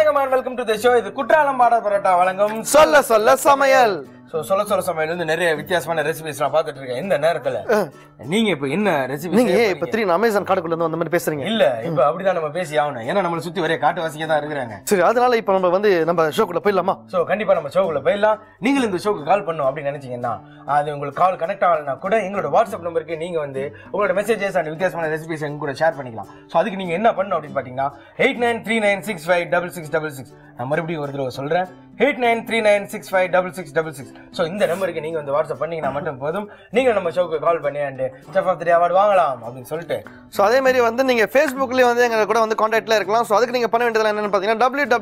வணக்கம் and welcome to the show. இது குற்றாலம் பாட பரோட்டா வழங்கும் சொல்ல சொல்ல சமையல். சொல்ல சமையல் வந்து நிறைய வித்தியாசமான ரெசிபிஸ் நான் பார்த்துட்டு இருக்கேன். இந்த நேரத்துல நீங்க இப்ப என்ன ரெசிபி நீங்க இப்ப திடீர்னு அமேசான் காட்டுக்குள்ள இருந்து அந்த மாதிரி பேசுறீங்க? இல்ல இப்ப அப்படிதான் நம்ம பேசி ஆகணும். ஏன்னா நம்மள சுத்தி ஒரே காட்டுவாசிங்க தான் இருக்கிறாங்க. சரி, அதனால இப்ப நம்ம ஷோக்குள்ள போயிடலாமா? சோ கண்டிப்பா நம்ம ஷோக்குள்ள போயிடலாம். நீங்க இந்த ஷோக்கு கால் பண்ணணும் அப்படின்னு நினைச்சீங்கன்னா அது உங்களுக்கு கால் கனெக்ட் ஆகலனா கூட எங்களோட வாட்ஸ்அப் நம்பருக்கு நீங்க வந்து உங்களோட மெசேஜஸ் அண்ட் வித்தியாசமான ரெசிபிஸ் எங்க கூட ஷேர் பண்ணிக்கலாம். சோ அதுக்கு நீங்க என்ன பண்ணணும் அப்படின்னு பாத்தீங்கன்னா 8939656666 நான் மறுபடியும் ஒரு தடவை சொல்றேன் 8939656666. சோ இந்த நம்பருக்கு நீங்க வந்து வாட்ஸ்அப் பண்ணீங்கன்னா மட்டும் போதும். நீங்க நம்ம ஷோக்கு கால் பண்ணி and chef of the day award வாங்கலாம் அப்படின்னு சொல்லிட்டு. சோ அதே மாதிரி வந்து நீங்க Facebookலயே வந்து எங்க கூட வந்து கான்டாக்ட்ல இருக்கலாம். சோ அதுக்கு நீங்க பண்ண வேண்டியது என்னன்னு பாத்தீங்கன்னா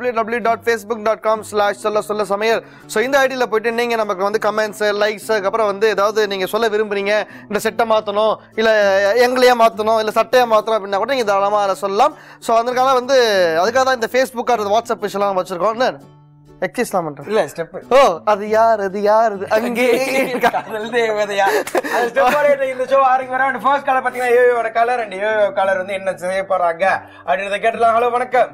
www.facebook.com/சொல்ல சோ இந்த ஐடியில போயிட்டு நீங்க நமக்கு வந்து கமெண்ட்ஸ், லைக்ஸ், அப்புறம் வந்து ஏதாவது நீங்க சொல்ல விரும்புறீங்க, இந்த செட்டை மாத்தணும், இல்ல எங்களையே மாத்தணும், இல்ல சட்டையை மாத்தணும் அப்படின்னா கூட நீங்க தாராளமா அதை சொல்லலாம். சோ அதுக்காக வந்து அதுக்காக தான் இந்த Facebook ஆர் வாட்ஸ்அப் விஷயம் வச்சிருக்கோம். எக்ஸிஸ்லாம் பண்றேன். இல்ல ஸ்டெப். ஓ அது யார் அங்கே காதல் தேவதையா அது ஸ்டெப். இந்த ஷோ ஆரம்பி வர ஃபர்ஸ்ட் கலர் பாத்தீங்கன்னா ஏயோட கலர் அண்ட் ஏயோ கலர் வந்து என்ன செய்ய போறாங்க அப்படின்றத கேட்டலாம். ஹலோ வணக்கம்.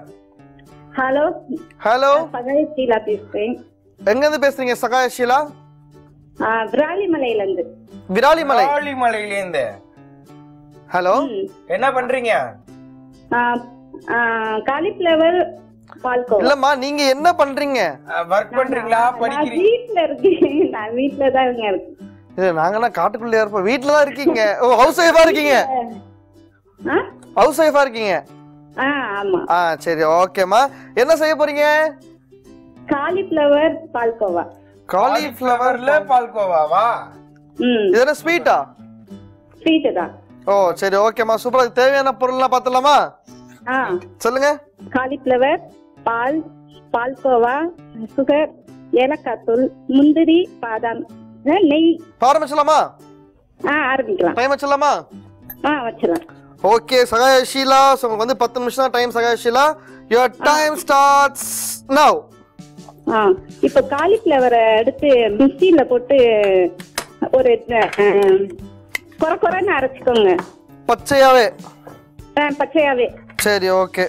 ஹலோ சகாயஷீலா பேசுறேன். எங்க இருந்து பேசுறீங்க சகாயஷீலா? விராலிமலையில இருந்து. விராலிமலையில இருந்து. ஹலோ, என்ன பண்றீங்க? காலிஃப்ளவர் பால்கோவா. இல்லம்மா, நீங்க என்ன பண்றீங்க? வர்க் பண்றீங்களா, படிக்கிறீங்க? வீட்ல இருக்கேன். நான் வீட்ல தான் இருக்கேன். இது நாங்கனா காட்டுக்குள்ளே இருப்போம். வீட்ல தான் இருக்கீங்க. ஓ, ஹவுஸ் வைஃபா இருக்கீங்க? ஹவுஸ் வைஃபா இருக்கீங்க? ஆமா. சரி, ஓகேமா. என்ன செய்ய போறீங்க? காலிஃப்ளவர் பால்கோவா. காலிஃப்ளவர்ல பால்கோவாவா? இது என்ன ஸ்வீட்டா? ஸ்வீட் தான். ஓ சரி, ஓகேமா, சூப்பரா. தேவையான பொருள்லாம் பார்த்தலாமா? சொல்லுங்க. காலிஃப்ளவர், பால், பால்கோவா, சுகர், ஏலக்காய் தூள், முந்திரி, பாதாம், நெய். ஆரம்பிச்சலாமா? ஆரம்பிக்கலாம். டைம் வச்சலாமா? வச்சிடலாம். ஓகே சகாயஷீலா, உங்களுக்கு வந்து 10 நிமிஷம் தான் time. Sahayasheela, your time starts now. இப்போ காலிஃப்ளவரை எடுத்து மிக்ஸில போட்டு ஒரு கொரன்னு அரைச்சுக்கோங்க. பச்சையாவே? பச்சையாவே. சரி, ஓகே.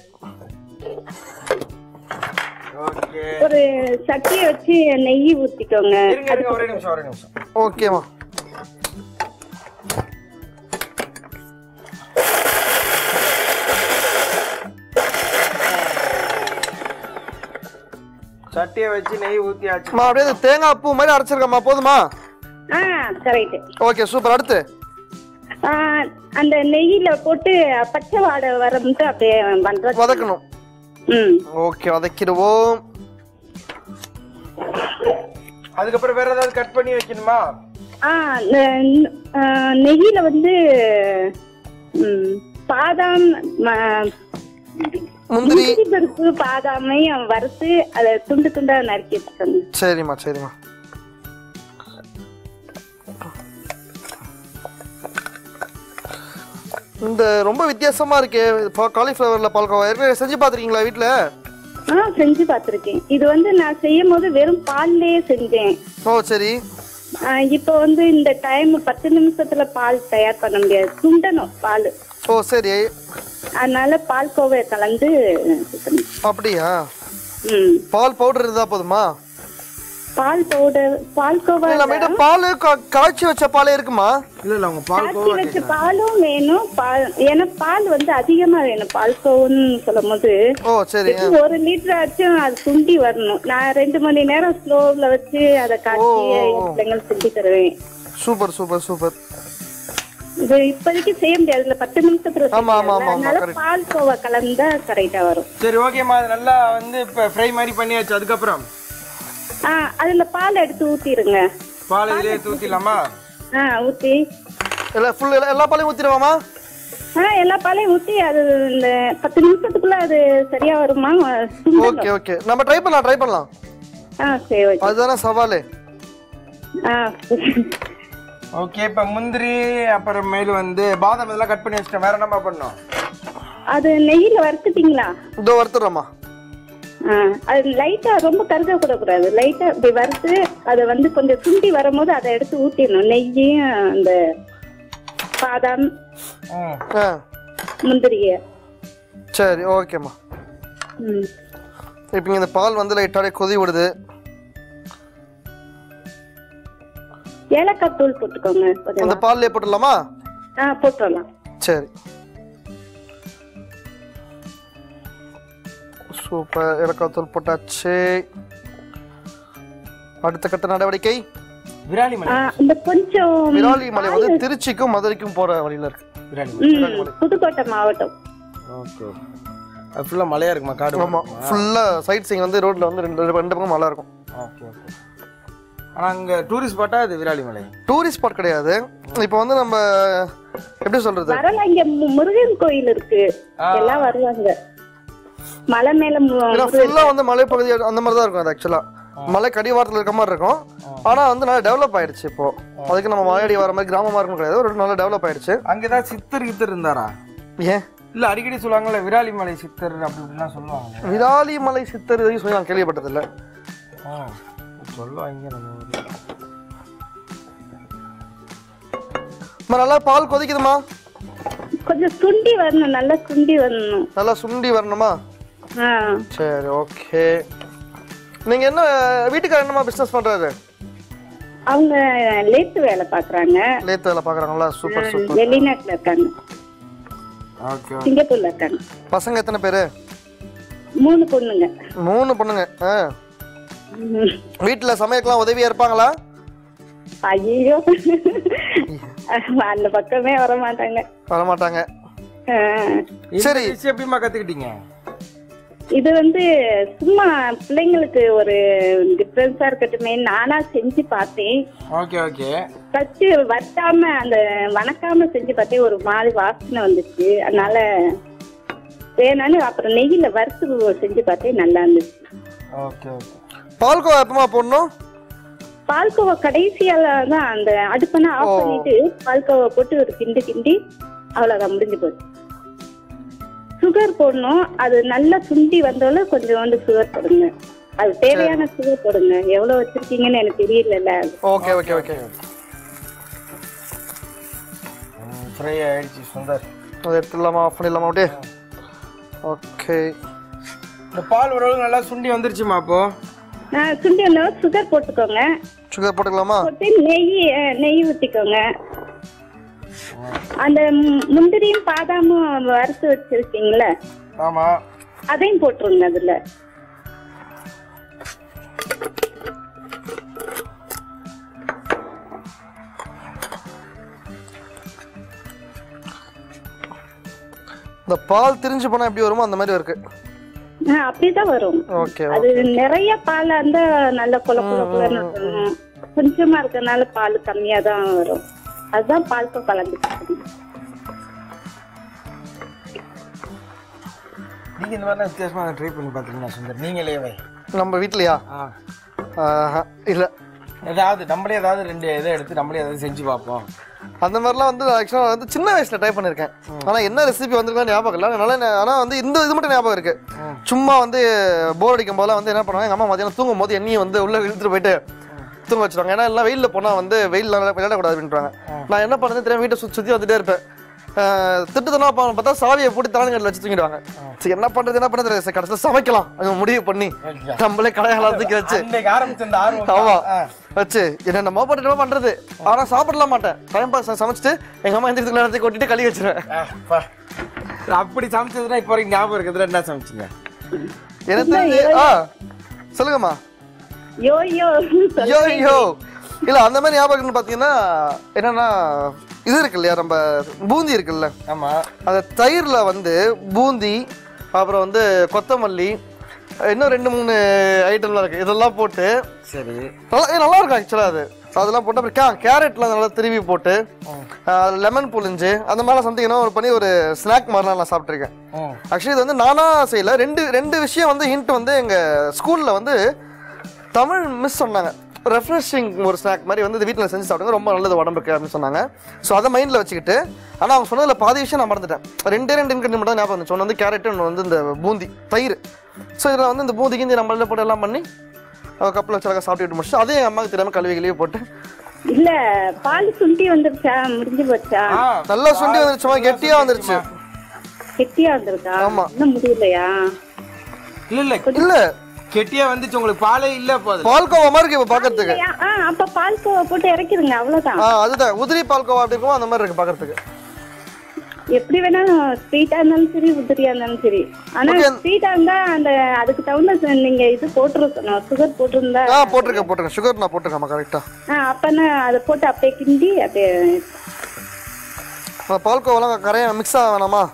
ஒரு சட்டியை வச்சு நெய் ஊத்திக்கோங்க. ஒரு நிமிஷம். ஓகேமா. சட்டியை வச்சு நெய் ஊத்தியாச்சு. அப்படியே தேங்காய் பூ மாதிரி அரைச்சிருக்கமா, போதுமா? கரெக்ட். Okay, super. அடுத்து அந்த நெய்யில போட்டு பச்சை வாடை வரமுட்டு அப்படியே வதக்கணும். ஓகே, வதக்கிடுவோம். அதுக்கப்புறம் வேற ஏதாவது கட் பண்ணி வைக்கணுமா? நெய்யில வந்து பாதாம், முந்திரி, பருப்பு, பாதாமையும் வறுத்து அதை துண்டு துண்டா நறுக்கி வச்சுக்கோங்க. சரிம்மா. இந்த ரொம்ப வித்தியாசமா இருக்கு காலிஃப்ளவர்ல பால்கோவா. ஏற்கனவே செஞ்சு பாத்துருக்கீங்களா வீட்ல? செஞ்சு பாத்திருக்கேன். இது வந்து நான் செய்யும் போது வெறும் பால்லயே செஞ்சேன். ஓ சரி. இப்போ வந்து இந்த டைம் 10 நிமிஷத்துல பால் தயார் பண்ண முடியாது, சுண்டணும் பால். ஓ சரி. அதனால பால்கோவை கலந்து. அப்படியா? பால் பவுடர் இருந்தா போதுமா? பால் பவுடர் பால்கோவா இல்ல, பால் காய்ச்சி வச்ச பாலே இருக்குமா? இல்ல அவங்க பால்கோவா வச்ச பாலும் வேணும். ஏன்னா பால் வந்து அதிகமா வேணும் பால்கோவான்னு சொல்லும் போது. ஓ சரி. 1 லிட்டர் ஆச்சும் அது சுண்டி வரணும். நான் 2 மணி நேரம் ஸ்லோவ்ல வச்சு அதை காய்ச்சி பிள்ளைங்களுக்கு செஞ்சு தருவேன். சூப்பர். இது இப்போதைக்கு செய்ய முடியாது, 10 நிமிஷத்துல. அதனால பால்கோவா கலந்தா கரெக்டா வரும். சரி, ஓகேமா. அது நல்லா வந்து இப்ப ஃப்ரை மாதிரி பண்ணியாச்சு. அதுக்கப்புறம் அதுல பால் எடுத்து ஊத்திடுங்க. பால் இதுலயே ஊத்திடலாமா? ஊத்தி எல்லா பாலையும் ஊத்திடுவாமா? எல்லா பாலையும் ஊத்தி அது இந்த 10 நிமிஷத்துக்குள்ள அது சரியா வருமா? ஓகே, நம்ம ட்ரை பண்ணலாம். சரி, அதுதானே சவாலே. ஓகே, இப்ப முந்திரி அப்புறம் மேல வந்து பாதாம் இதெல்லாம் கட் பண்ணி வச்சிட்டேன். வேற என்னமா பண்ணணும்? அது நெய்யில வறுத்துட்டீங்களா? இதோ வறுத்துறோமா. அது லைட்டா ரொம்ப கருக கூட கூடாது. லைட்டா இப்படி வறுத்து அதை வந்து கொஞ்சம் சுண்டி வரும்போது அதை எடுத்து ஊத்திடணும். நெய்யும் அந்த பாதாம், முந்திரிய. சரி, ஓகேம்மா. இப்போ இந்த பால் வந்து லைட்டாக கொதி விடுது. ஏலக்காய் தூள் போட்டுக்கோங்க. அந்த பால்லே போட்டுடலாமா? போட்டுடலாம். சரி, சூப்பர். ஏலக்காய் தூள் போட்டாச்சு. அடுத்த கட்ட நடவடிக்கை விராலிமலை. இந்த கொஞ்சம் விராலிமலை வந்து திருச்சிக்கும் மதுரைக்கும் போற வழியில இருக்கு. புதுக்கோட்டை மாவட்டம். ஓகே. அது ஃபுல்லா மலையா இருக்குமா? காடு. ஆமா, ஃபுல்லா சைட் சீயிங் வந்து ரோட்ல வந்து ரெண்டு பக்கம் மலை இருக்கும். Okay okay. ஆனா அங்க டூரிஸ்ட் ஸ்பாட்டா இது விராலிமலை? டூரிஸ்ட் ஸ்பாட் கிடையாது. இப்போ வந்து நம்ம எப்படி சொல்றது, வரல, இங்க முருகன் கோயில் இருக்கு, எல்லாம் வருவாங்க. மலை மேல ஃபுல்லா வந்து மலைப்பகுதி அந்த மாதிரி தான் இருக்கும். அது ஆக்சுவலா மலை கடிவாரத்தில் இருக்க மாதிரி இருக்கும். ஆனா வந்து நல்லா டெவலப் ஆயிடுச்சு இப்போ. அதுக்கு நம்ம மலையடி வர மாதிரி கிராமமா இருக்கும் கிடையாது, ஒரு நல்லா டெவலப் ஆயிடுச்சு. அங்கதான் சித்தர் இருந்தாரா? ஏன் இல்ல அடிக்கடி சொல்லுவாங்கல்ல விராலிமலை சித்தர் அப்படிலாம் சொல்லுவாங்க. விராலிமலை சித்தர் இதையும் சொல்லி நான் கேள்விப்பட்டது இல்லை. சொல்லுவாங்க. நல்லா பால் கொதிக்குதுமா? கொஞ்சம் சுண்டி வரணும், நல்லா சுண்டி வரணும். நல்லா சுண்டி வரணுமா? சரி, ஓகே. நீங்க என்ன வீட்டுக்காரர் என்னமா பிசினஸ் பண்றாரு? அவங்க லேத்து வேலை பாக்குறாங்க. லேத்து வேலை பாக்குறாங்களா? Super super. வெளிநாட்டுல இருக்காங்க. ஓகே. சிங்கப்பூர்ல இருக்காங்க. பசங்க எத்தனை பேரு? 3 பொண்ணுங்க. 3 பொண்ணுங்க. வீட்டுல சமையலுக்குலாம் உதவியா இருப்பாங்களா? ஐயோ, அந்த பக்கமே வர மாட்டாங்க. சரி, எப்படிமா கத்துக்கிட்டீங்க? இது வந்து சும்மா பிள்ளைங்களுக்கு ஒரு டிஃபரன்ஸா இருக்கட்டுமே நானா செஞ்சு பார்த்தேன். Okay okay. ஃபர்ஸ்ட் வட்டாம அந்த வணக்காம செஞ்சு பார்த்தேன், ஒரு மாதிரி வாசனை வந்துச்சு. அதனால வேணான்னு அப்புறம் நெய்யில வறுத்து செஞ்சு பார்த்தேன், நல்லா இருந்துச்சு. Okay okay. பால்கோவா எப்பமா போடணும்? பால்கோவா கடைசியால தான் அந்த அடுப்பனா ஆஃப் பண்ணிட்டு பால்கோவா போட்டு ஒரு கிண்டி அவ்வளவுதான், முடிஞ்சு போச்சு. சுகர் போடணும். அது நல்லா சுண்டி வந்தாலும் கொஞ்சம் சுகர் போடுங்க. அது தேவையான சுகர் போடுங்க. எவ்வளவு வச்சிருக்கீங்கன்னு எனக்கு தெரியல. Okay okay okay. ஃப்ரை ஆயிடுச்சு சுந்தர். அதை எடுத்துடலாமா? ஆஃப் பண்ணிடலாமா அப்படியே? ஓகே. இந்த பால் ஓரளவு நல்லா சுண்டி வந்துருச்சுமா? அப்போ சுண்டி வந்தாலும் சுகர் போட்டுக்கோங்க. சுகர் போட்டுக்கலாமா? போட்டு நெய் ஊற்றிக்கோங்க. அந்த முந்திரியும் பாதாமும் வறுத்து வச்சிருக்கீங்களா? ஆமா, அதையும் போட்டுருங்க அதுல. இந்த பால் திரிஞ்சு போனா எப்படி வருமோ அந்த மாதிரி இருக்கு. அப்படிதான் வரும். அது நிறைய பால் அந்த நல்ல குழக்குன்னு இருக்கணும். கொஞ்சமா இருக்கறனால பால் கம்மியா தான் வரும். அதுதான் பால்கோ கலந்து. நீங்க இந்த மாதிரி வித்தியாசமா ட்ரை பண்ணி பாத்தீங்களா சுந்தர்? நீங்களே நம்ம வீட்லயா? இல்ல, நம்மளே ஏதாவது 2 இதை எடுத்து நம்மளே ஏதாவது செஞ்சு பார்ப்போம். அந்த மாதிரிலாம் வந்து ஆக்சுவலாக வந்து சின்ன வயசுல ட்ரை பண்ணியிருக்கேன். ஆனால் என்ன ரெசிபி வந்திருக்கா ஞாபகம் இல்லை. அதனால ஆனால் வந்து இந்த இது மட்டும் ஞாபகம் இருக்கு. சும்மா வந்து போர் அடிக்கும் போதெல்லாம் வந்து என்ன பண்ணுவாங்க, எங்கள் அம்மா மதியானம் தூங்கும் போது எண்ணெயை வந்து உள்ள இழுத்துட்டு போயிட்டு தூங்க வச்சுருவாங்க. ஏன்னா எல்லாம் வெயிலில் போனால் வந்து வெயில் விளையாடக்கூடாது அப்படின்றாங்க. நான் என்ன பண்ணுறது தெரியாம வீட்டை சுற்றி வந்துட்டே இருப்பேன். திட்டுத்தனா பார்த்தா சாவியை போட்டு தானுங்கல்ல வச்சு தூங்கிடுவாங்க. சரி, என்ன பண்றது கடைசியில் சமைக்கலாம் முடிவு பண்ணி நம்மளே கடையாளம் தூக்கி வச்சு ஆமா வச்சு என்னென்னமோ பண்ணிட்டு பண்றது. ஆனா சாப்பிடலாம் மாட்டேன். டைம் பாஸ் சமைச்சிட்டு எங்க அம்மா எந்த நேரத்தை கொட்டிட்டு கழுவி வச்சிருவேன். அப்படி சமைச்சதுன்னா இப்போ வரைக்கும் ஞாபகம் இருக்குதுல? என்ன சமைச்சிங்க? எனக்கு சொல்லுங்கம்மா. யோ இல்ல அந்த மாதிரி ஞாபகம்னு பாத்தீங்கன்னா என்னன்னா இது இருக்கு இல்லையா, நம்ம பூந்தி இருக்குல்ல, ஆமா, அந்த தயிர்ல வந்து பூந்தி, அப்புறம் வந்து கொத்தமல்லி, இன்னும் 2-3 ஐட்டம்லாம் இருக்கு. இதெல்லாம் போட்டு சரி நல்லா இருக்கும் ஆக்சுவலா. அதெல்லாம் போட்டு அப்புறம் கேரட்லாம் நல்லா திருவி போட்டு லெமன் புளிஞ்சு அந்த மாதிரிலாம் சம்திங் பண்ணி ஒரு ஸ்நாக் மாதிரிலாம் நான் சாப்பிட்ருக்கேன். ஆக்சுவலி இது வந்து நானா செய்யல. ரெண்டு விஷயம் வந்து ஹிண்ட் வந்து எங்க ஸ்கூல்ல வந்து தமிழ் மிஸ் சொன்னாங்க. ரெஃப்ரெஷிங் ஒரு ஸ்நாக் மாதிரி வந்து வீட்டில் செஞ்சு சாப்பிடுங்க, ரொம்ப நல்லது உடம்புக்கு அப்படின்னு சொன்னாங்க. ஸோ அதை மைண்டில் வச்சுக்கிட்டு, ஆனால் அவங்க சொன்னதில் பாதி விஷயம் நான் மறந்துட்டேன். 2 இன்கிரிடியன்ட் மட்டும் ஞாபகம் இருந்துச்சு. ஒன்று வந்து கேரட்டு, ஒன்று வந்து இந்த பூந்தி தயிர். ஸோ இதில் வந்து இந்த பூந்தி கிந்தி நம்மள போட்டு எல்லாம் பண்ணி கப்பில் வச்சு சாப்பிட்டு முடிச்சு அதே அம்மாவுக்கு தெரியாமல் கழுவிகளையே போட்டு இல்ல பால் சுண்டி வந்துருச்சா? முடிஞ்சு போச்சா? நல்லா சுண்டி வந்துருச்சுமா, கெட்டியா வந்துருச்சு. கெட்டியா வந்துருக்கா? ஆமா, இன்னும் முடியலையா? இல்ல இல்ல கெட்டியா வந்துச்சு உங்களுக்கு பாலே இல்ல போதும் பால்கோவா மாதிரி இருக்கு இப்ப பாக்கிறதுக்கு. அப்ப பால்கோவா போட்டு இறக்கிடுங்க அவ்வளவுதான். அதுதான் உதிரி பால்கோவா அப்படி இருக்கும் அந்த மாதிரி இருக்கு பாக்கிறதுக்கு. எப்படி வேணாலும் ஸ்வீட்டா இருந்தாலும் சரி உதிரியா இருந்தாலும் சரி. ஆனா ஸ்வீட்டா இருந்தா அந்த அதுக்கு தகுந்த நீங்க இது போட்டுருக்கணும், சுகர் போட்டிருந்தா. போட்டிருக்கேன் சுகர் நான் போட்டிருக்கேன் கரெக்டா. அப்பனா அதை போட்டு அப்படியே கிண்டி அப்படியே பால்கோவெல்லாம் கரையா மிக்ஸ் ஆக வேணாமா?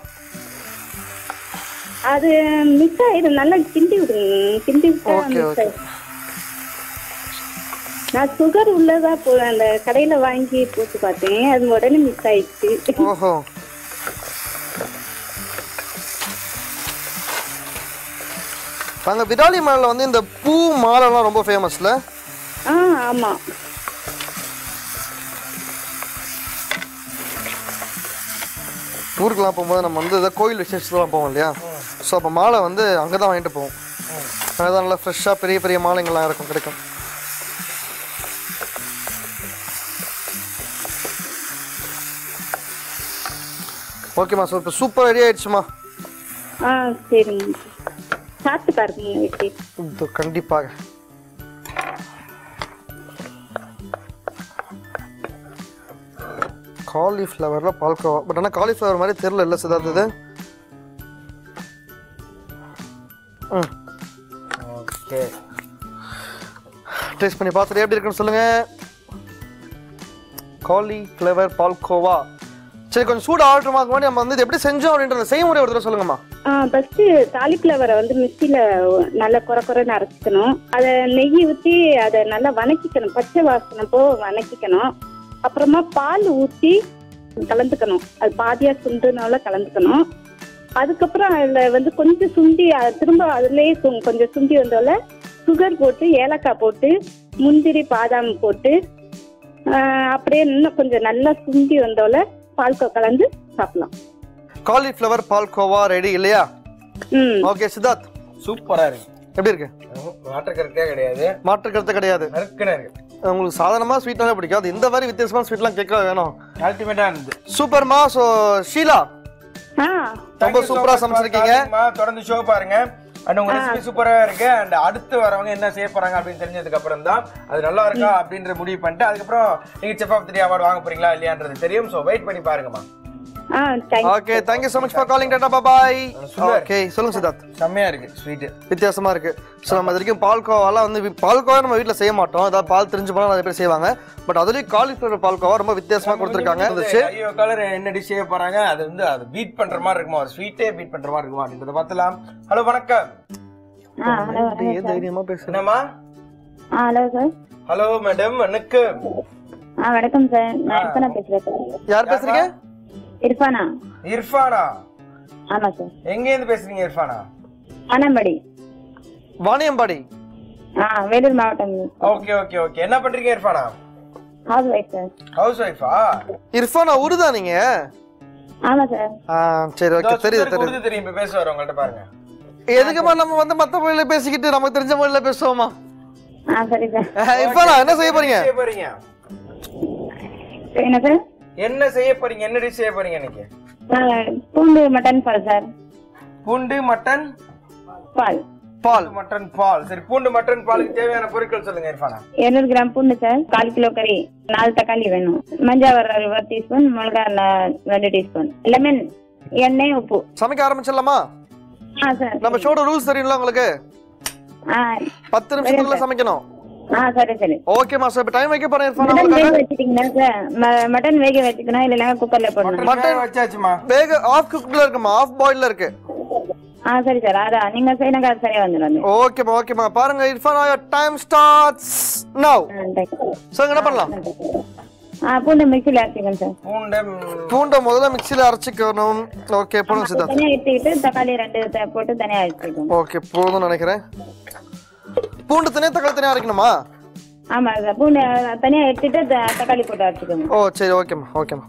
அது மிக்ஸ் ஆயிடும், நல்லா கிண்டி விடுங்க. கிண்டி விட்டா நான் சுகர் உள்ளதா அந்த கடையில வாங்கி போட்டு பார்த்தேன், அது உடனே மிக்ஸ் ஆயிடுச்சு. ஓஹோ அங்க விராலி மலையில வந்து இந்த பூ மாலைலாம் ரொம்ப ஃபேமஸ்ல. ஆமா ஊருக்குலாம் போகும்போது நம்ம வந்து ஏதாவது கோயில் விசேஷத்துலாம் போவோம் இல்லையா, ஸோ அப்போ மாலை வந்து அங்கே தான் வாங்கிட்டு போவோம். அங்கே தான் நல்லா ஃப்ரெஷ்ஷாக பெரிய பெரிய மாலைங்கள்லாம் இருக்கும், கிடைக்கும். ஓகேம்மா, ஸோ இப்போ சூப்பர் ரெடி ஆயிடுச்சுமா. சரிங்க, சாப்பிட்டு பாருங்க. கண்டிப்பாக. காலிஃப்ளவரில் பால்கோவா, பட் ஆனால் காலிஃப்ளவர் மாதிரி தெரியல இல்லை சிதார்த் இது. ஓகே, டேஸ்ட் பண்ணி பார்த்துட்டு எப்படி இருக்குன்னு சொல்லுங்க. காலிஃப்ளவர் பால்கோவா. சரி, கொஞ்சம் சூடு ஆர்டர் மாதிரி நம்ம வந்து எப்படி செஞ்சோம் அப்படின்றத செய்முறை ஒரு தடவை சொல்லுங்கம்மா. ஃபர்ஸ்ட் காலிஃப்ளவரை வந்து மிக்சியில நல்லா குறைன்னு அரைச்சிக்கணும். அதை நெய் ஊற்றி அதை நல்லா வணக்கிக்கணும், பச்சை வாசனை போ வணக்கிக்கணும். அப்புறமா பால் ஊற்றி கலந்துக்கணும், அது பாதியா சுண்டுனால கலந்துக்கணும். அதுக்கப்புறம் அதுல வந்து கொஞ்சம் சுண்டி திரும்ப அதுலயே கொஞ்சம் சுண்டி வந்தால சுகர் போட்டு ஏலக்காய் போட்டு முந்திரி பாதாம் போட்டு அப்படியே இன்னும் கொஞ்சம் நல்லா சுண்டி வந்தால பால்கோவா கலந்து சாப்பிடலாம். காலிஃப்ளவர் பால்கோவா ரெடி இல்லையா? ஓகே சித்தார்த், சூப்பரா இருக்கு. எப்படி இருக்கு? மாற்று கருத்தே கிடையாது, மாற்று கருத்து கிடையாது. உங்களுக்கு சாதாரணமா ஸ்வீட்னாலே பிடிக்கும், அது இந்த மாதிரி வித்தியாசமான ஸ்வீட்லாம் கேட்க வேணும். அல்டிமேட்டா இருந்துச்சு, சூப்பர்மா. ஸோ ஷீலா ரொம்ப சூப்பரா சமைச்சிருக்கீங்க. தொடர்ந்து ஷோ பாருங்க. அண்ட் உங்க ரெசிபி சூப்பரா இருக்கு. அண்ட் அடுத்து வரவங்க என்ன செய்ய போறாங்க அப்படின்னு தெரிஞ்சதுக்கு அப்புறம் தான் அது நல்லா இருக்கா அப்படின்ற முடிவு பண்ணிட்டு அதுக்கப்புறம் நீங்க chef of the day award வாங்க போறீங்களா இல்லையான்றது தெரியும். ஸோ வெயிட் பண்ணி பாருங்கம்மா. Okay, thank you so much for calling. Tata, bye bye. Okay, சொல்லுங்க சித்தார்த். செம்மையா இருக்கு, ஸ்வீட் வித்தியாசமா இருக்கு. ஸோ நம்ம இது வரைக்கும் பால்கோவாலாம் வந்து பால்கோவா நம்ம வீட்டில் செய்ய மாட்டோம், ஏதாவது பால் தெரிஞ்சு போனால் நிறைய பேர் செய்வாங்க. பட் அதுலேயும் காலிஃப்ளவர் பால்கோவா ரொம்ப வித்தியாசமா கொடுத்துருக்காங்க. ஐயோ கலர் என்ன டிஷ் செய்ய போறாங்க, அது வந்து அது பீட் பண்ற மாதிரி இருக்குமா, ஒரு ஸ்வீட்டே பீட் பண்ற மாதிரி இருக்குமா அப்படின்றத பார்த்தலாம். ஹலோ வணக்கம். தைரியமா பேசுறேன்மா. Hello sir. ஹலோ மேடம், வணக்கம். வணக்கம் சார், நான் இர்ஃபானா பேசுறேன். யார் பேசுறீங்க? இர்ஃபானா. இர்ஃபானா? ஆமா சார். எங்க இருந்து பேசுறீங்க இர்ஃபானா? வாணியம்பாடி. வாணியம்பாடி, வேலூர் மாவட்டம். Okay okay okay. என்ன பண்றீங்க Irfana? House wife sir. House ஒய்ஃபா? இர்ஃபானா உருதா நீங்க? ஆமா சார். சரி, ஓகே, தெரியுது உருது தெரியும். இப்ப பேசுவார் உங்கள்ட்ட பாருங்க. எதுக்குமா நம்ம வந்து மத்த மொழியில பேசிக்கிட்டு நமக்கு தெரிஞ்ச மொழியில பேசுவோமா? சரி சார். இர்ஃபானா என்ன செய்ய போறீங்க? என்ன சார்? என்ன செய்ய போறீங்க? என்ன டிஷ் செய்ய போறீங்க இன்னைக்கு? பூண்டு மட்டன் பால் சார். பூண்டு mutton ball. Ball mutton ball. சரி, பூண்டு மட்டன் பாலுக்கு தேவையான பொருட்கள் சொல்லுங்க இர்ஃபானா. 200 கிராம் பூண்டு சார், 1/4 கிலோ கறி, 4 தக்காளி வேணும், மஞ்சள் ஒரு 1 டீஸ்பூன், மிளகா 2 டீஸ்பூன், லெமன், எண்ணெய், உப்பு. சமைக்க ஆரம்பிச்சிடலாமா? சார். நம்ம ஷோட ரூல்ஸ் தெரியும்ல உங்களுக்கு? 10 நிமிஷத்துக்குள்ள சமைக்கணும். சரி சரி. ஓகேமா, சார் இப்ப டைம் வைக்க போறேன் இர்ஃபானா. மட்டன் வேக வச்சிட்டீங்களா சார்? மட்டன் வேக வச்சுக்கணும் இல்ல குக்கர்ல போடணும்? மட்டன் வச்சாச்சுமா. வேக ஆஃப் குக்ல இருக்குமா, ஆஃப் பாயில்ல இருக்கு. சரி சார், அதான் நீங்க செய்யணும், அது சரியா வந்துடும். ஓகேமா ஓகேமா. பாருங்க Irfana, your time starts now. Sir என்ன பண்ணலாம்? பூண்டை மிக்ஸில அரைச்சிக்கணும் சார். பூண்டை முதல்ல மிக்ஸில அரைச்சிக்கணும். ஓகே, போடுங்க சித்தார்த். தனியா எடுத்துக்கிட்டு தக்காளி 2 போட்டு தனியா அரைச்சிக்கணும். ஓகே, போதும்னு நினைக்கிறேன். பூண்டு தனியா தக்காளி தனியா அரைக்கணுமா? ஆமா சார், பூண்டு தனியா எடுத்துட்டு தக்காளி போட்டு அரைச்சிக்கணும். ஓ சரி, ஓகேமா ஓகேமா.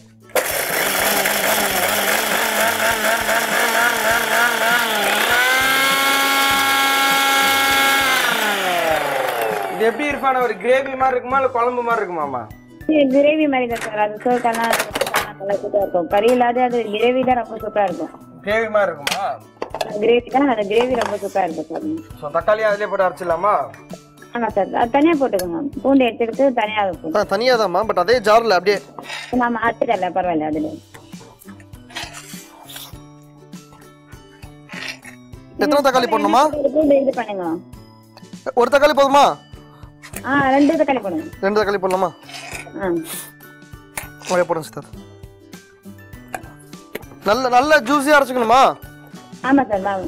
இது எப்படி இர்ஃபானா, ஒரு கிரேவி மாதிரி இருக்குமா இல்ல குழம்பு மாதிரி இருக்குமாமா? கிரேவி மாதிரி தான் சார், அது சோக்கெல்லாம் சூப்பரா இருக்கும். கறி இல்லாத அது கிரேவி தான் ரொம்ப சூப்பரா இருக்கும். கிரேவி மாதிரி இருக்குமா? கிரேவி தான், அந்த கிரேவி ரொம்ப சூப்பரா இருக்கும் சார். ஸோ தக்காளியும் அதிலே போட்டு அரைச்சிடலாமா? ஆமா சார், அது தனியா போட்டுக்கோங்க. பூண்டு எடுத்துக்கிட்டு தனியா போட்டு தனியாக தான்மா, பட் அதே ஜாரில் அப்படியே. நாம அரைச்சிடல, பரவாயில்ல. அதுல எத்தனை தக்காளி போடணுமா? பூண்டு இது பண்ணுங்க. ஒரு தக்காளி போதுமா? 2 தக்காளி போடுங்க. 2 தக்காளி போடலாமா? ஒரே போடுங்க சிஸ்டர். நல்ல நல்ல ஜூஸியாக அரைச்சிக்கணுமா? ஆமா சார், வாங்க.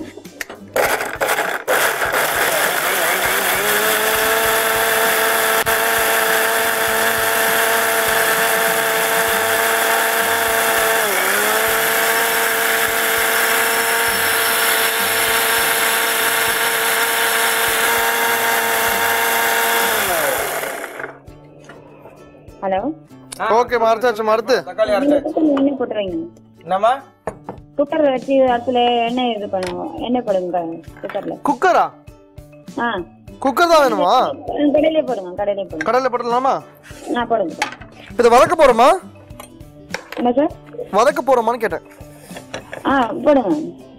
ஹலோ. ஓகே, அரைச்சாச்சு. அடுத்து தக்காளி அரைச்சாச்சு. எண்ணெய் போட்டுருவீங்க. என்னம்மா? குக்கர் வச்சு அதுல எண்ணெய் இது பண்ணுங்க. எண்ணெய் போடுங்க குக்கர்ல. குக்கரா? குக்கர் தான் வேணுமா? கடையிலே போடுங்க. கடையில் போடலாமா? போடுங்க. இதை வதக்க போறோமா? என்ன சார்? வதக்க போறோமான்னு கேட்டேன். போடுங்க.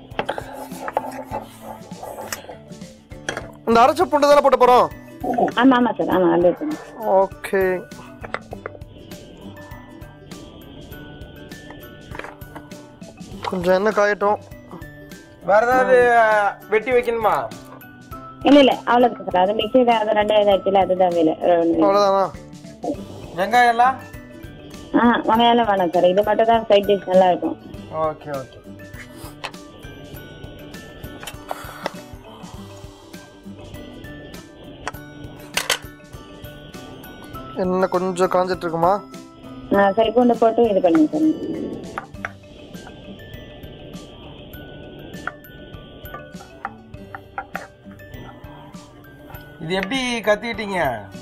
இந்த அரைச்ச பூண்டு தானே போட்டு போறோம்? ஆமா சார், ஆமா. அது ஓகே. கொஞ்சம் எண்ணெய் காயட்டும். வேற ஏதாவது வெட்டி வைக்கணுமா? இல்ல அவ்வளவுதான் சார். அது மிக்சியில அது 2 இதாச்சுல, அதுதான் வேலை. அவ்வளவுதானா? வெங்காயம் எல்லாம்? வெங்காயம் வேணாம் சார். இது மட்டும் தான் சைட் டிஷ் நல்லா இருக்கும். Okay okay. என்ன கொஞ்சம் காஞ்சிட்டு இருக்குமா? சரி, பூண்டு போட்டு இது பண்ணுங்க சார். இது எப்படி கத்துக்கிட்டீங்க?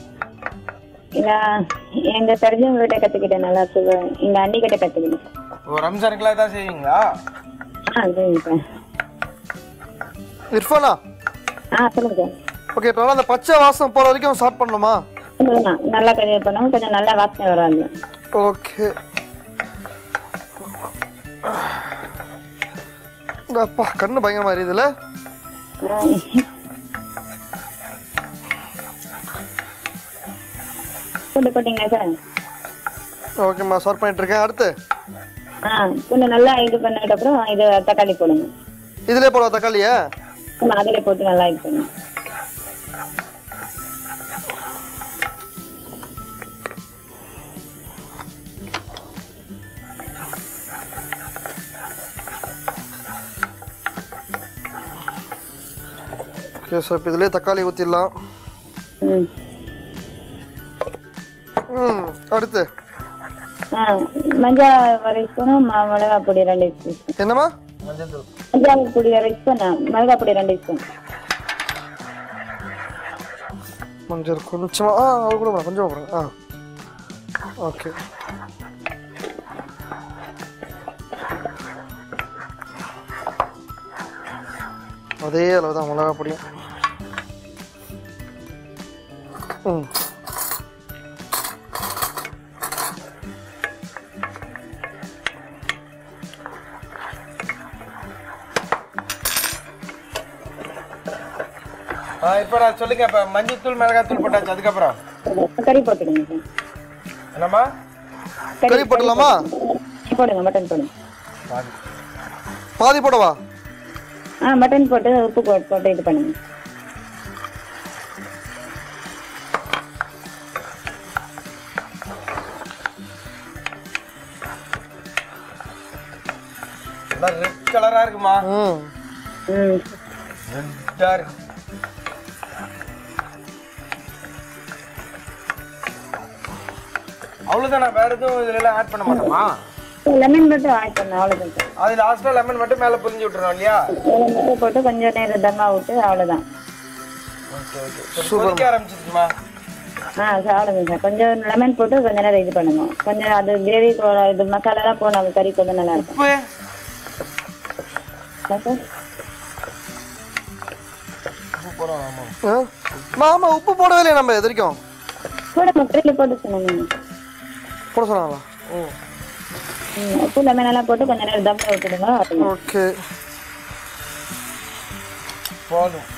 எங்க தெரிஞ்சவங்க கிட்ட கத்துக்கிட்டேன். நல்லா சொல்லுவேன். எங்க அண்ணி கிட்ட கத்துக்கிட்டேன். ஓ, ரம்ஜானுக்குலாம் தான் செய்வீங்களா? இர்ஃபானா? சொல்லுங்க சார். ஓகே, இப்போ அந்த பச்சை வாசம் போற வரைக்கும் ஸ்டார்ட் பண்ணணுமா? நல்லா கொஞ்சம் பண்ணுவோம். கொஞ்சம் நல்லா வாசனை வராது. ஓகே. அப்பா, கண்ணு பயங்கரமா இருக்குதுல. போட்டீங்களா சார்? ஓகேம்மா, சர்வ் பண்ணிட்டு இருக்கேன். அடுத்து கொஞ்சம் நல்லா இது பண்ணதுக்கு அப்புறம் இது தக்காளி போடுங்க. இதுலயே போடுவா தக்காளியா? அதிலே போட்டு நல்லா இது பண்ணுங்க. ஓகே சார், இப்போ இதுலயே தக்காளி ஊற்றிடலாம். அடுத்து மஞ்சள் 1 ஸ்பூனும் மிளகா பொடி 2 ஸ்பூன். என்னம்மா? மஞ்சள் பொடி 2 ஸ்பூன், மிளகா பொடி 2 ஸ்பூன். மஞ்சள் கொஞ்சமா அது கூட கொஞ்சம் போடுங்க. ஓகே. அதே அளவு தான் மிளகா பொடியும். இப்போ நான் சொல்லுங்க. இப்போ மஞ்சள் தூள் மிளகாய் தூள் போட்டாச்சு, அதுக்கப்புறம் கறி போட்டுடுங்க. என்னம்மா? கறி போடலாமா? போடுங்க. மட்டன் போடுங்க. பாதி போடவா? மட்டன் போட்டு உப்பு போட்டு இது பண்ணுங்க. ரெட் கலரா இருக்குமா? ரெட்டா இருக்கு. அவ்வளவுதானா? வேற எதுவும் இதுல எல்லாம் ஆட் பண்ண மாட்டோமா? லெமன் மட்டும் ஆட் பண்ண, அவ்வளவுதான். அது லாஸ்டா லெமன் மட்டும் மேல புரிஞ்சு விட்டுறோம் இல்லையா? லெமன் போட்டு கொஞ்சம் நேரம் தம்மா விட்டு அவ்வளவுதான். Okay okay. கொதிக்க ஆரம்பிச்சிருச்சுமா? அவ்வளவுதான் சார். கொஞ்சம் லெமன் போட்டு கொஞ்ச நேரம் இது பண்ணுங்க. கொஞ்சம் அது கிரேவி இது மசாலாலாம் போன கறி கொஞ்சம் நல்லா இருக்கும். ஆமா, உப்பு போடவே இல்லையா நம்ம இது வரைக்கும்? போட்டு சொன்னாங்க. போட சொன்னாங்களா? உப்பு லெமன் எல்லாம் போட்டு கொஞ்ச நேரம் தம் விட்டுடுங்க. ஓகே. பாலும்.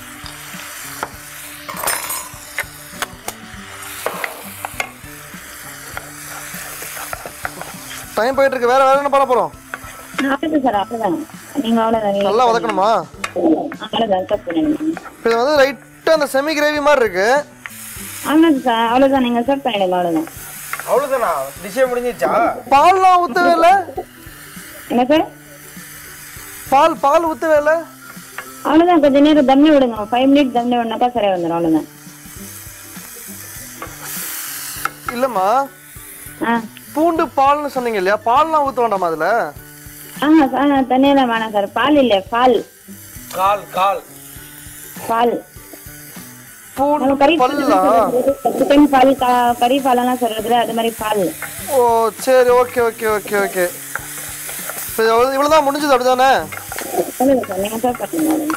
டைம் போயிட்டு இருக்கு. வேற என்ன பண்ண போறோம்? அவ்வளவுதான் சார், அவ்வளவுதான். நீங்க அவ்வளவுதான். நல்லா வதக்கணுமா? அவ்வளவுதான் சர்வ் பண்ணிடுங்க. இது வந்து லைட்டா அந்த செமி கிரேவி மாதிரி இருக்கு. ஆமாம் சார், அவ்வளவுதான். நீங்க சர்வ் பண்ணிடுங்க. அவ்வளவுதான். அவ்வளவுதானா? டிஷ்ஷே முடிஞ்சிச்சா? பால்லாம் ஊத்தவே இல்ல. என்ன சார்? பால் ஊத்தவே இல்ல. அவ்வளவுதான். கொஞ்ச நேரம் தண்ணி விடுங்க. 5 மினிட் தண்ணி விடனாக்கா சரியா வந்துடும். அவ்வளவுதான். இல்லம்மா, ஆ பூண்டு பால்னு சொன்னீங்க இல்லையா? பால்லாம் ஊத்த வேண்டாமா அதுல? ஆமா சார், தண்ணியெல்லாம் வேணாம் சார். பால் இல்ல, பால். பால் பூண்டு கறி பல்லா? சிக்கன் பால், கறி பாலெல்லாம் சொல்றதுல அது மாதிரி பால். ஓ சரி, ஓகே ஓகே ஓகே ஓகே. இவ்வளவுதான் முடிஞ்சது அப்படிதானே? சொல்லுங்க சார், நீங்க சர்வ் பண்ணுங்க.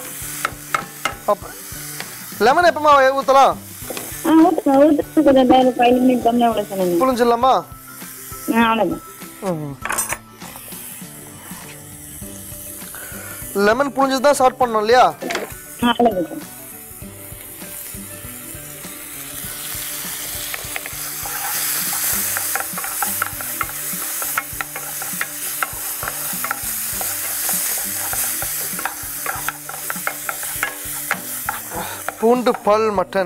லெமன் எப்பமா ஊத்தலாம்? ஊற்றுங்க. ஊற்றுக்கு கொஞ்சம் நேரம் 5 மினிட் தண்ணி விட சொன்னீங்க. புளிஞ்சிடலாமா? அவ்வளோதான். லெமன் புளிஞ்சது தான் ஸ்டார்ட் பண்ணணும் இல்லையா? அவ்வளோதான் சார். பூண்டு பால் மட்டன்.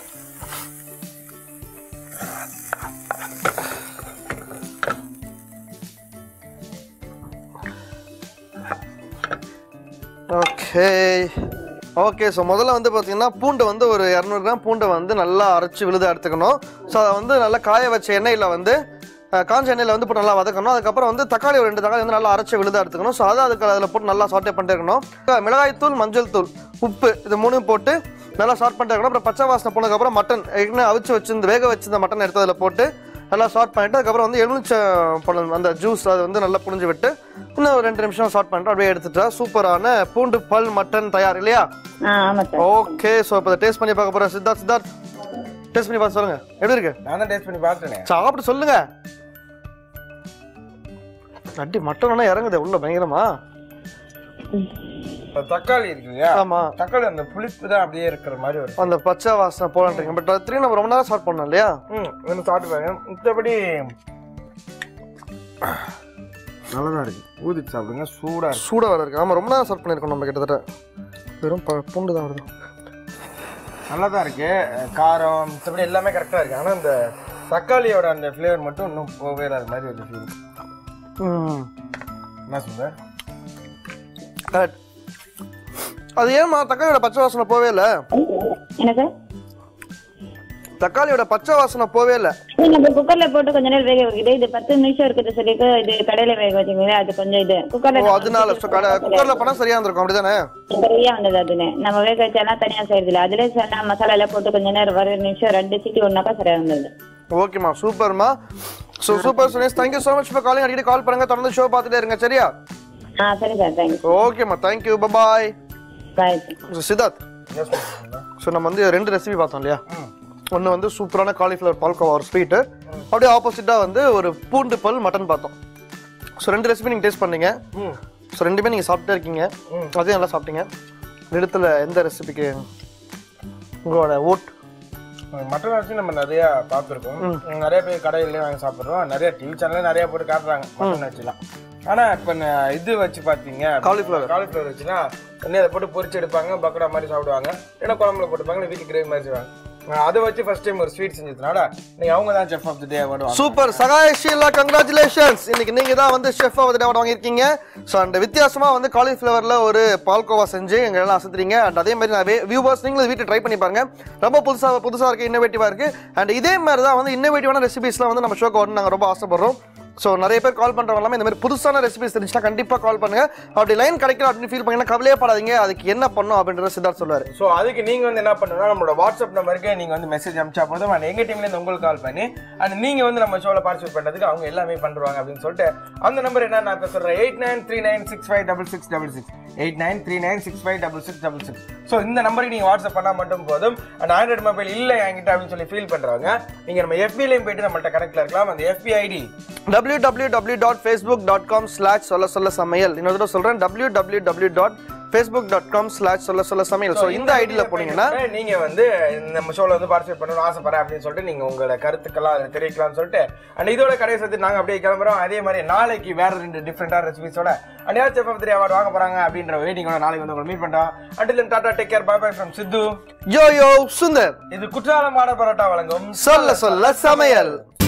ஓகே. ஸோ முதல்ல வந்து பார்த்தீங்கன்னா பூண்டை வந்து ஒரு 200 கிராம் பூண்டை வந்து நல்லா அரைச்சி விழுத எடுத்துக்கணும். ஸோ அதை வந்து நல்லா காய வச்ச எண்ணெயில் வந்து காஞ்ச எண்ணெயில் வந்து போட்டு நல்லா வதக்கணும். அதுக்கப்புறம் வந்து தக்காளி ஒரு 2 தக்காளி வந்து நல்லா அரைச்சி விழுத எடுத்துக்கணும். ஸோ அதை அதில் போட்டு நல்லா சாட்டே பண்ணிட்டு இருக்கணும். மிளகாய் தூள், மஞ்சள் தூள், உப்பு இது 3 போட்டு நல்லா சாட் பண்ணிட்டு இருக்கணும். அப்புறம் பச்சை வாசனை போனதுக்கப்புறம் மட்டன் ஏற்கனவே அவிச்சு வச்சிருந்து வேக வச்சிருந்த மட்டன் எடுத்து அதில் போட்டு நல்லா சாட் பண்ணிட்டு அதுக்கப்புறம் வந்து எலுமிச்சம்பழம் அந்த ஜூஸ் அதை வந்து நல்லா புழிஞ்சு விட்டு இன்னும் ஒரு 2 நிமிஷம் சாட் பண்ணிட்டு அப்படியே எடுத்துட்டா சூப்பரான பூண்டு பல் மட்டன் தயார் இல்லையா? ஓகே. ஸோ இப்போ டேஸ்ட் பண்ணி பார்க்க போறேன். சித்தார்த் டேஸ்ட் பண்ணி பார்த்து சொல்லுங்க எப்படி இருக்கு. நான் தான் டேஸ்ட் பண்ணி பார்த்தேனே. சாப்பிட்டு சொல்லுங்க. அடி மட்டன் இறங்குது உள்ள பயங்கரமா. தக்காளி இருக்கு இல்லையா? ஆமா, தக்காளி அந்த புளிப்பு தான் அப்படியே இருக்கிற மாதிரி வரும். அந்த பச்சை வாசனை போலான்றீங்க. பட் அது 3 நம்ம ரொம்ப நேரம் ஸ்டார்ட் பண்ணோம் இல்லையா? இன்னும் சாப்பிட்டு பாருங்க. மற்றபடி நல்லாதான் இருக்கு. ஊதிட்டு சாப்பிடுங்க. சூடாக வர இருக்கு. ஆமா, ரொம்ப நேரம் ஸ்டார்ட் பண்ணியிருக்கோம் நம்ம கிட்டத்தட்ட. வெறும் பூண்டு தான் வருது. நல்லா தான் இருக்கு. காரம் மற்றபடி எல்லாமே கரெக்டாக இருக்கு. ஆனால் இந்த தக்காளியோட அந்த ஃப்ளேவர் மட்டும் இன்னும் போவே இல்லாத மாதிரி ஒரு ஃபீல். என்ன சொல்ற? கரெக்ட். அது ஏமா தக்காளியோட பச்சை வாசனை போவே இல்ல? தக்காளியோட பச்சை வாசனை போவே இல்ல. நம்ம குக்கர்ல போட்டு கொஞ்ச நேரம் வேக வைக்குது. இது 10 நிமிஷம் இருக்குது சொல்லிட்டு இது கடையில வேக வச்சீங்க. அது கொஞ்சம் இது குக்கர்ல. அதனால குக்கர்ல பண்ணா சரியா இருந்திருக்கும் அப்படிதானே? சரியா வந்தது. அதுன்னு நம்ம வேக வச்சாலாம் தனியா செய்யறது இல்ல. அதுல சொன்னா மசாலா எல்லாம் போட்டு கொஞ்ச நேரம் 1 நிமிஷம் 2 சீட்டி ஒன்னாக்கா சரியா வந்தது. ஓகேமா, சூப்பர்மா. So super Sunesh, thank you so much for calling. அடிக்கடி கால் பண்ணுங்க, தொடர்ந்து ஷோ பார்த்துட்டே இருங்க சரியா? சரி சார், தேங்க்ஸ். ஓகேமா, thank you, bye bye. Bye. Siddharth, so நம்ம வந்து 2 ரெசிபி பார்த்தோம் இல்லையா? ஒன்று வந்து சூப்பரான காலிஃப்ளவர் பால்கோவா ஒரு ஸ்வீட்டு, அப்படியே ஆப்போசிட்டாக வந்து ஒரு பூண்டு பல் மட்டன் பார்த்தோம். ஸோ 2 ரெசிபி நீங்கள் டேஸ்ட் பண்ணீங்க. ஸோ 2மே நீங்கள் சாப்பிட்டே இருக்கீங்க, அதே நல்லா சாப்பிட்டீங்க. இடத்துல எந்த ரெசிபிக்கு உங்களோட ஓட்? மட்டன் வச்சு நம்ம நிறைய பார்த்துருக்கோம். நிறைய பேர் கடையிலேயே வாங்கி சாப்பிட்றோம். நிறைய டிவி சேனல்ல நிறைய போட்டு காட்டுறாங்க மட்டன் வச்சுலாம். ஆனா இப்ப இது வச்சு பாத்தீங்க காலிஃப்ளவர் வச்சுன்னா அதை போட்டு பொரிச்சு எடுப்பாங்க, பக்கோடா மாதிரி சாப்பிடுவாங்க, ஏன்னா குழம்புல போட்டுப்பாங்க, வீட்டுக்கு கிரேவி மாதிரி செய்வாங்க. அதை வச்சு ஃபர்ஸ்ட் டைம் ஒரு ஸ்வீட் செஞ்சதுனால நீங்க அவங்க தான் chef of the day award. Super Sahay Sheela, congratulations. இன்னைக்கு நீங்க தான் வந்து chef of the day award வாங்கியிருக்கீங்க. ஸோ அண்ட் வித்தியாசமா வந்து காலிஃப்ளவர்ல ஒரு பால்கோவா செஞ்சு எங்க எல்லாம் அசத்துறீங்க. அண்ட் அதே மாதிரி நிறைய வியூவர்ஸ் நீங்களும் வீட்டு ட்ரை பண்ணி பாருங்க. ரொம்ப புதுசா இருக்கு, இன்னோவேட்டிவா இருக்கு. அண்ட் இதே மாதிரி தான் வந்து இன்னோவேட்டிவான ரெசிபிஸ்லாம் வந்து நம்ம ஷோக்கு வரணும் நாங்கள் ரொம்ப ஆசைப்படுறோம். ஸோ நிறைய பேர் கால் பண்ணுறவங்க எல்லாமே இந்த மாதிரி புதுசான ரெசிபிஸ் தெரிஞ்சுன்னா கண்டிப்பாக கால் பண்ணுங்க. அப்படி லைன் கிடைக்கல அப்படின்னு ஃபீல் பண்ணீங்கன்னா கவலையே படாதீங்க, அதுக்கு என்ன பண்ணும் அப்படின்றத சித்தார்த் சொல்லுவார். ஸோ அதுக்கு நீங்கள் வந்து என்ன பண்ணுன்னா நம்மளோட வாட்ஸ்அப் நம்பருக்கு நீங்கள் வந்து மெசேஜ் அனுப்பிச்சா போதும், அண்ட் எங்கள் டீம்லேருந்து உங்களுக்கு கால் பண்ணி அண்ட் நீங்கள் வந்து நம்ம ஷோவில் பார்ட்டிசிபேட் பண்ணுறதுக்கு அவங்க எல்லாமே பண்ணுவாங்க அப்படின்னு சொல்லிட்டு அந்த நம்பர் என்ன நான் இப்போ சொல்கிறேன், 8939656666 8939656666. ஸோ இந்த நம்பருக்கு நீங்கள் வாட்ஸ்அப் பண்ணால் மட்டும் போதும். அண்ட் ஆண்ட்ராய்டு மொபைல் இல்லை என்கிட்ட அப்படின்னு சொல்லி ஃபீல் பண்ணுறவங்க நீங்கள் நம்ம FB-லையும் போயிட்டு நம்மள்ட்ட கனெக்டில் இருக்கலாம். அந்த FB ஐடி www.facebook.com/sollasollasamayal. இன்னொரு சொல்றேன், www.facebook.com/sollasollasamayal. facebook.com/சொல்ல சொல்ல சமையல். ஸோ இந்த ஐடியில போனீங்கன்னா நீங்க வந்து நம்ம ஷோல வந்து பார்ட்டிசிபேட் பண்ணணும்னு ஆசைப்படுறேன் அப்படின்னு சொல்லிட்டு நீங்க உங்களோட கருத்துக்கெல்லாம் தெரிவிக்கலாம்னு சொல்லிட்டு அண்ட் இதோட கடைசி வந்து நாங்க அப்படியே கிளம்புறோம். அதே மாதிரி நாளைக்கு வேற 2 டிஃப்ரெண்டான ரெசிபிஸோட அண்ட் யார் செஃப் ஆஃப் தி அவார்ட் வாங்க போறாங்க அப்படின்ற வெயிட்டிங்கோட நாளைக்கு வந்து உங்களை மீட் பண்றோம். until then tata, take care, bye bye from Sidhu, yo yo Sundar. இது குற்றாலம் ஆட பரோட்டா வழங்கும் சொல்ல சொல்ல சமையல்.